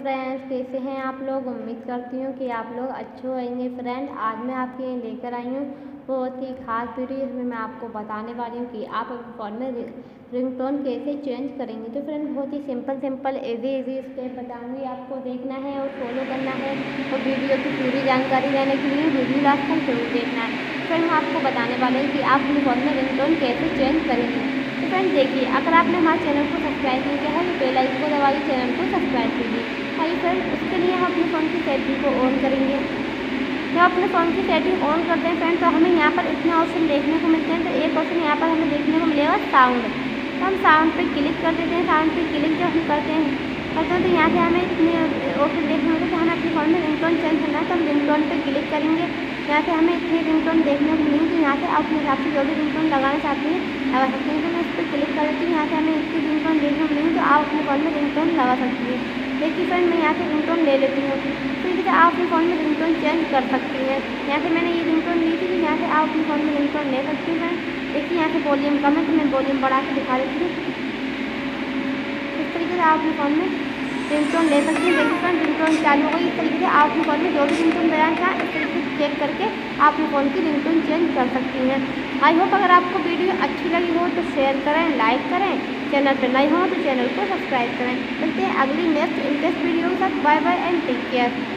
Friends, कैसे हैं आप लोग। उम्मीद करती हूँ कि आप लोग अच्छे होंगे। फ्रेंड, आज मैं आपके लिए लेकर आई हूँ बहुत ही खास वीडियो। इसमें मैं आपको बताने वाली हूँ कि आप अपने फ़ोन में रिंगटोन कैसे चेंज करेंगे। तो फ्रेंड, बहुत ही सिंपल इजी स्टेप बताऊँगी, आपको देखना है और फॉलो करना है। और वीडियो की पूरी जानकारी लेने के लिए वीडियो लास्ट तक जरूर देखना है। फ्रेंड, हम आपको बताने वाले हैं कि आप अपने फ़ोन में रिंगटोन कैसे चेंज करेंगे। तो फ्रेंड देखिए, अगर आपने हमारे चैनल को सब्सक्राइब नहीं किया है तो बेल आइकन को दबाइए, चैनल को सब्सक्राइब कीजिए। आइए फ्रेंड, उसके लिए हम अपने फ़ोन की सेटिंग को ऑन करेंगे। जब अपने फ़ोन की सेटिंग ऑन करते हैं फ्रेंड, तो हमें यहाँ पर इतने ऑप्शन देखने को मिलते हैं। तो एक ऑप्शन यहाँ पर हमें देखने को मिलेगा साउंड। तो हम साउंड पे क्लिक कर देते हैं। साउंड पे क्लिक जब हम करते हैं तो यहाँ से हमें इतने ऑप्शन देखने को मिलते हैं कि हमें अपने फ़ोन में रिंगटोन चेंज करना है। तो हम रिंगटोन पे क्लिक करेंगे। यहाँ से हमें इतनी रिंगटोन देखने को मिलेंगी। तो यहाँ से आप अपने हिसाब से जो भी रिंगटोन लगाना चाहते हैं लगा सकते हैं। तो मैं इस पर क्लिक कर देती हूँ। यहाँ से हमें इतनी रिंगटोन देखने को मिलेंगी। तो आप अपने फ़ोन में रिंगटोन लगा सकती हैं। देखिए फ्रेंड, मैं यहाँ से रिंगटोन ले लेती हूँ। तो इसी तरह आप अपने फ़ोन में रिंगटोन चेंज कर सकती हैं। यहाँ से मैंने ये रिंगटोन ली थी। तो यहाँ से आप अपने फ़ोन में रिंगटोन ले सकती हैं। देखिए यहाँ से वॉल्यूम कम है तो मैं वॉल्यूम बढ़ा के दिखा देती हूँ। इस तरीके से आप अपने फ़ोन में रिंगटोन ले सकती हैं। देखिए फ्रेंड, रिंगटोन चालू हो गई। इस तरीके से आप अपने फ़ोन में जो भी रिंगटोन बजाना चाहें इस तरीके से चेक करके आप अपने फ़ोन की रिंगटोन चेंज कर सकती हैं। आई होप अगर आपको वीडियो अच्छी लगी हो तो शेयर करें, लाइक करें। चैनल पर नए हो तो चैनल को सब्सक्राइब करें। मिलते हैं अगली नेक्स्ट इंटरेस्ट वीडियो के साथ। Bye bye and take care.